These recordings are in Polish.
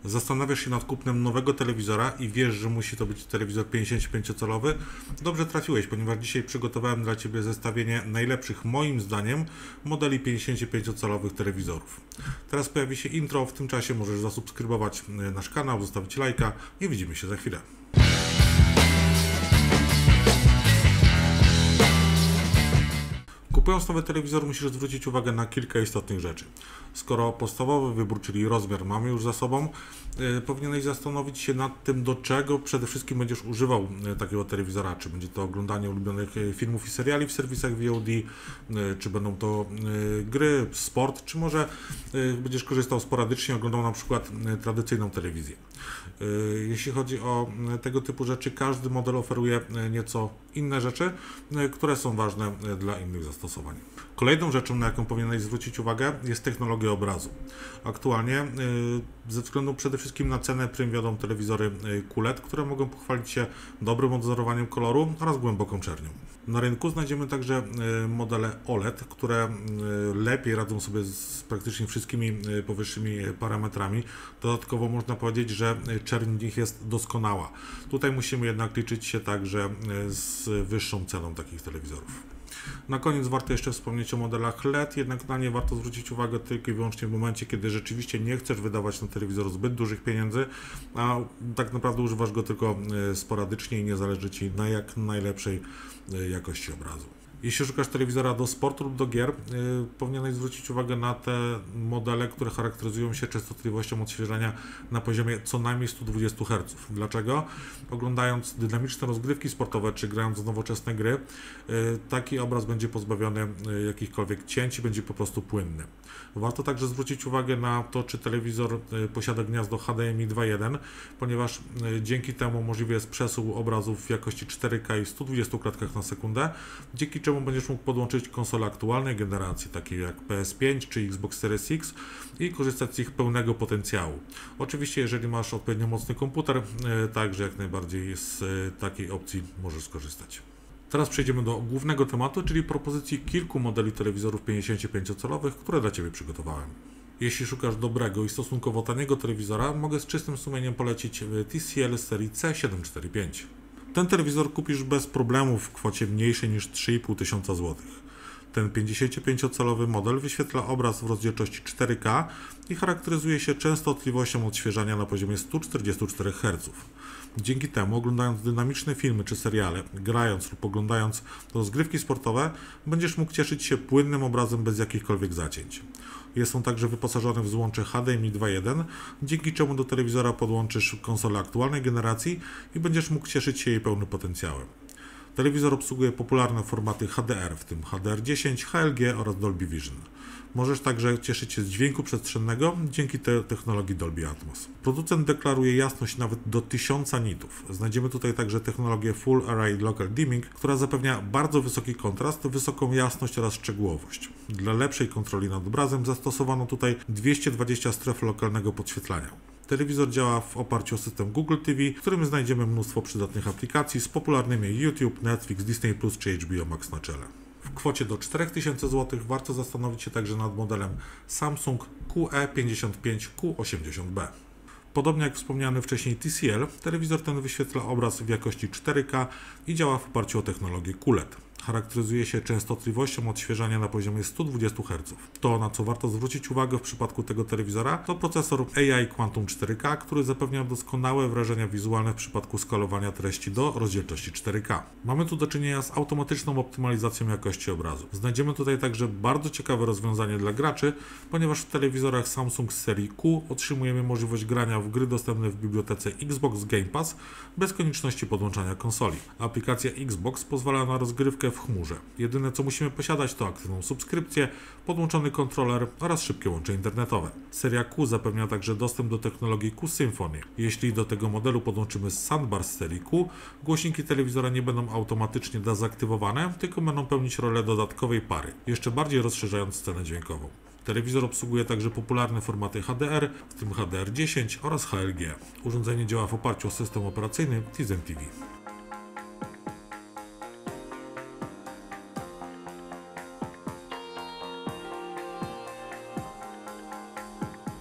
Zastanawiasz się nad kupnem nowego telewizora i wiesz, że musi to być telewizor 55-calowy? Dobrze trafiłeś, ponieważ dzisiaj przygotowałem dla Ciebie zestawienie najlepszych, moim zdaniem, modeli 55-calowych telewizorów. Teraz pojawi się intro, w tym czasie możesz zasubskrybować nasz kanał, zostawić lajka i widzimy się za chwilę. Kupując nowy telewizor musisz zwrócić uwagę na kilka istotnych rzeczy. Skoro podstawowy wybór, czyli rozmiar, mamy już za sobą, powinieneś zastanowić się nad tym, do czego przede wszystkim będziesz używał takiego telewizora. Czy będzie to oglądanie ulubionych filmów i seriali w serwisach VOD, czy będą to gry, sport, czy może będziesz korzystał sporadycznie, oglądał na przykład tradycyjną telewizję. Jeśli chodzi o tego typu rzeczy, każdy model oferuje nieco inne rzeczy, które są ważne dla innych zastosowań. Kolejną rzeczą, na jaką powinieneś zwrócić uwagę, jest technologia obrazu. Aktualnie ze względu przede wszystkim na cenę prym wiodą telewizory QLED, które mogą pochwalić się dobrym odzorowaniem koloru oraz głęboką czernią. Na rynku znajdziemy także modele OLED, które lepiej radzą sobie z praktycznie wszystkimi powyższymi parametrami. Dodatkowo można powiedzieć, że czerń w nich jest doskonała. Tutaj musimy jednak liczyć się także z wyższą ceną takich telewizorów. Na koniec warto jeszcze wspomnieć o modelach LED, jednak na nie warto zwrócić uwagę tylko i wyłącznie w momencie, kiedy rzeczywiście nie chcesz wydawać na telewizor zbyt dużych pieniędzy, a tak naprawdę używasz go tylko sporadycznie i nie zależy Ci na jak najlepszej jakości obrazu. Jeśli szukasz telewizora do sportu lub do gier, powinieneś zwrócić uwagę na te modele, które charakteryzują się częstotliwością odświeżania na poziomie co najmniej 120 Hz. Dlaczego? Oglądając dynamiczne rozgrywki sportowe czy grając w nowoczesne gry, taki obraz będzie pozbawiony jakichkolwiek cięć i będzie po prostu płynny. Warto także zwrócić uwagę na to, czy telewizor posiada gniazdo HDMI 2.1, ponieważ dzięki temu możliwy jest przesył obrazów w jakości 4K i 120 klatkach na sekundę, dzięki czemu będziesz mógł podłączyć konsole aktualnej generacji, takie jak PS5 czy Xbox Series X i korzystać z ich pełnego potencjału. Oczywiście, jeżeli masz odpowiednio mocny komputer, także jak najbardziej z takiej opcji możesz skorzystać. Teraz przejdziemy do głównego tematu, czyli propozycji kilku modeli telewizorów 55-calowych, które dla Ciebie przygotowałem. Jeśli szukasz dobrego i stosunkowo taniego telewizora, mogę z czystym sumieniem polecić TCL z serii C745. Ten telewizor kupisz bez problemu w kwocie mniejszej niż 3500 zł. Ten 55-calowy model wyświetla obraz w rozdzielczości 4K i charakteryzuje się częstotliwością odświeżania na poziomie 144 Hz. Dzięki temu, oglądając dynamiczne filmy czy seriale, grając lub oglądając rozgrywki sportowe, będziesz mógł cieszyć się płynnym obrazem bez jakichkolwiek zacięć. Jest on także wyposażony w złącze HDMI 2.1, dzięki czemu do telewizora podłączysz konsolę aktualnej generacji i będziesz mógł cieszyć się jej pełnym potencjałem. Telewizor obsługuje popularne formaty HDR, w tym HDR10, HLG oraz Dolby Vision. Możesz także cieszyć się z dźwięku przestrzennego dzięki technologii Dolby Atmos. Producent deklaruje jasność nawet do 1000 nitów. Znajdziemy tutaj także technologię Full Array Local Dimming, która zapewnia bardzo wysoki kontrast, wysoką jasność oraz szczegółowość. Dla lepszej kontroli nad obrazem zastosowano tutaj 220 stref lokalnego podświetlania. Telewizor działa w oparciu o system Google TV, w którym znajdziemy mnóstwo przydatnych aplikacji z popularnymi YouTube, Netflix, Disney Plus czy HBO Max na czele. W kwocie do 4000 zł warto zastanowić się także nad modelem Samsung QE55Q80B. Podobnie jak wspomniany wcześniej TCL, telewizor ten wyświetla obraz w jakości 4K i działa w oparciu o technologię QLED. Charakteryzuje się częstotliwością odświeżania na poziomie 120 Hz. To, na co warto zwrócić uwagę w przypadku tego telewizora, to procesor AI Quantum 4K, który zapewnia doskonałe wrażenia wizualne w przypadku skalowania treści do rozdzielczości 4K. Mamy tu do czynienia z automatyczną optymalizacją jakości obrazu. Znajdziemy tutaj także bardzo ciekawe rozwiązanie dla graczy, ponieważ w telewizorach Samsung z serii Q otrzymujemy możliwość grania w gry dostępne w bibliotece Xbox Game Pass bez konieczności podłączania konsoli. Aplikacja Xbox pozwala na rozgrywkę w chmurze. Jedyne co musimy posiadać to aktywną subskrypcję, podłączony kontroler oraz szybkie łącze internetowe. Seria Q zapewnia także dostęp do technologii Q Symphony. Jeśli do tego modelu podłączymy soundbar z serii Q, głośniki telewizora nie będą automatycznie dezaktywowane, tylko będą pełnić rolę dodatkowej pary, jeszcze bardziej rozszerzając scenę dźwiękową. Telewizor obsługuje także popularne formaty HDR, w tym HDR10 oraz HLG. Urządzenie działa w oparciu o system operacyjny Tizen TV.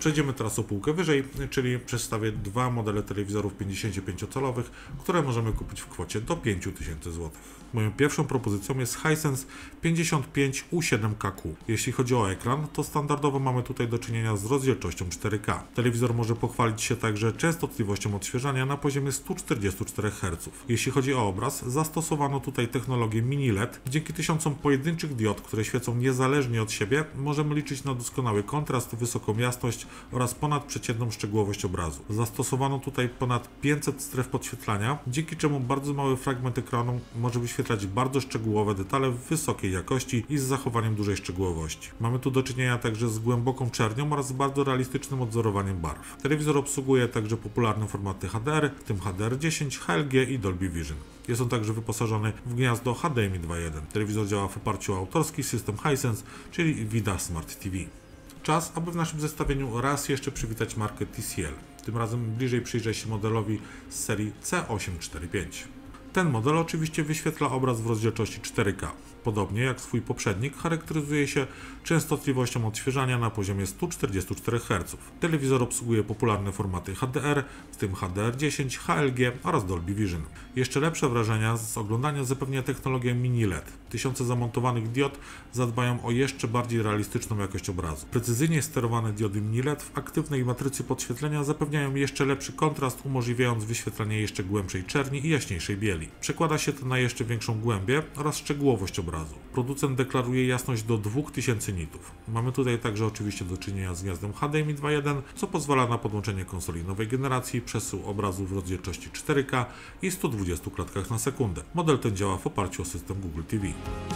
Przejdziemy teraz o półkę wyżej, czyli przedstawię dwa modele telewizorów 55-calowych, które możemy kupić w kwocie do 5000 zł. Moją pierwszą propozycją jest Hisense 55U7KQ. Jeśli chodzi o ekran, to standardowo mamy tutaj do czynienia z rozdzielczością 4K. Telewizor może pochwalić się także częstotliwością odświeżania na poziomie 144 Hz. Jeśli chodzi o obraz, zastosowano tutaj technologię mini LED. Dzięki tysiącom pojedynczych diod, które świecą niezależnie od siebie, możemy liczyć na doskonały kontrast, wysoką jasność oraz ponadprzeciętną szczegółowość obrazu. Zastosowano tutaj ponad 500 stref podświetlania, dzięki czemu bardzo mały fragment ekranu może wyświetlać bardzo szczegółowe detale w wysokiej jakości i z zachowaniem dużej szczegółowości. Mamy tu do czynienia także z głęboką czernią oraz z bardzo realistycznym odzorowaniem barw. Telewizor obsługuje także popularne formaty HDR, w tym HDR10, HLG i Dolby Vision. Jest on także wyposażony w gniazdo HDMI 2.1. Telewizor działa w oparciu o autorski system Hisense, czyli VIDAA Smart TV. Czas, aby w naszym zestawieniu raz jeszcze przywitać markę TCL. Tym razem bliżej przyjrzę się modelowi z serii C845. Ten model oczywiście wyświetla obraz w rozdzielczości 4K. Podobnie jak swój poprzednik, charakteryzuje się częstotliwością odświeżania na poziomie 144 Hz. Telewizor obsługuje popularne formaty HDR, w tym HDR10, HLG oraz Dolby Vision. Jeszcze lepsze wrażenia z oglądania zapewnia technologia mini LED. Tysiące zamontowanych diod zadbają o jeszcze bardziej realistyczną jakość obrazu. Precyzyjnie sterowane diody mini LED w aktywnej matrycy podświetlenia zapewniają jeszcze lepszy kontrast, umożliwiając wyświetlanie jeszcze głębszej czerni i jaśniejszej bieli. Przekłada się to na jeszcze większą głębię oraz szczegółowość obrazu. Producent deklaruje jasność do 2000 nitów. Mamy tutaj także oczywiście do czynienia z gniazdem HDMI 2.1, co pozwala na podłączenie konsoli nowej generacji, przesył obrazu w rozdzielczości 4K i 120 klatkach na sekundę. Model ten działa w oparciu o system Google TV.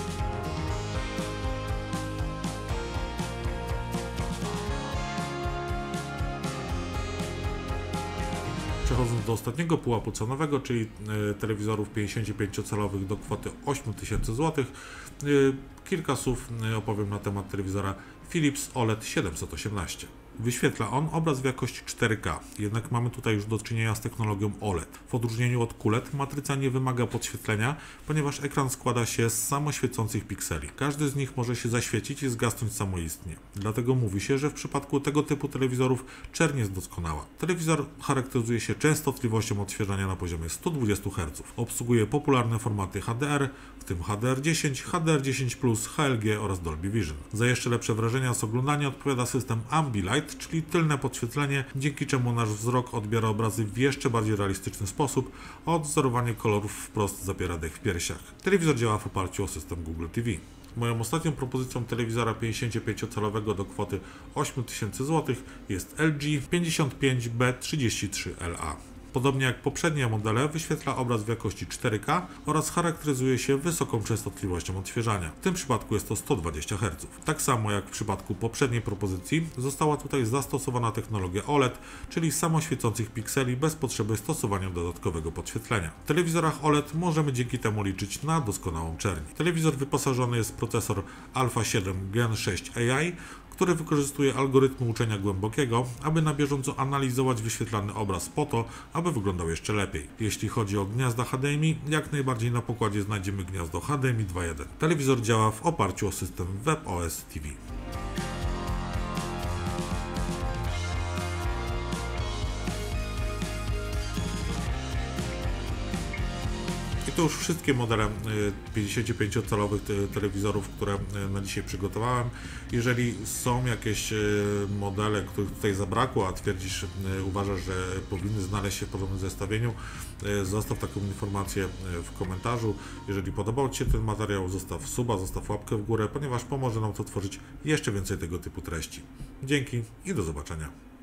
Przechodząc do ostatniego pułapu cenowego, czyli telewizorów 55-calowych do kwoty 8000 zł, kilka słów opowiem na temat telewizora Philips OLED 718. Wyświetla on obraz w jakości 4K, jednak mamy tutaj już do czynienia z technologią OLED. W odróżnieniu od QLED matryca nie wymaga podświetlenia, ponieważ ekran składa się z samoświecących pikseli. Każdy z nich może się zaświecić i zgasnąć samoistnie. Dlatego mówi się, że w przypadku tego typu telewizorów czerń jest doskonała. Telewizor charakteryzuje się częstotliwością odświeżania na poziomie 120 Hz. Obsługuje popularne formaty HDR, w tym HDR10, HDR10+, HLG oraz Dolby Vision. Za jeszcze lepsze wrażenia z oglądania odpowiada system Ambilight, czyli tylne podświetlenie, dzięki czemu nasz wzrok odbiera obrazy w jeszcze bardziej realistyczny sposób, a odzorowanie kolorów wprost zapiera dech w piersiach. Telewizor działa w oparciu o system Google TV. Moją ostatnią propozycją telewizora 55-calowego do kwoty 8000 zł jest LG 55B33LA. Podobnie jak poprzednie modele, wyświetla obraz w jakości 4K oraz charakteryzuje się wysoką częstotliwością odświeżania. W tym przypadku jest to 120 Hz. Tak samo jak w przypadku poprzedniej propozycji, została tutaj zastosowana technologia OLED, czyli samoświecących pikseli bez potrzeby stosowania dodatkowego podświetlenia. W telewizorach OLED możemy dzięki temu liczyć na doskonałą czerń. Telewizor wyposażony jest w procesor Alpha 7 Gen 6 AI, który wykorzystuje algorytmy uczenia głębokiego, aby na bieżąco analizować wyświetlany obraz po to, aby wyglądał jeszcze lepiej. Jeśli chodzi o gniazda HDMI, jak najbardziej na pokładzie znajdziemy gniazdo HDMI 2.1. Telewizor działa w oparciu o system WebOS TV. To już wszystkie modele 55-calowych telewizorów, które na dzisiaj przygotowałem. Jeżeli są jakieś modele, których tutaj zabrakło, a uważasz, że powinny znaleźć się w podobnym zestawieniu, zostaw taką informację w komentarzu. Jeżeli podobał Ci się ten materiał, zostaw suba, zostaw łapkę w górę, ponieważ pomoże nam to tworzyć jeszcze więcej tego typu treści. Dzięki i do zobaczenia.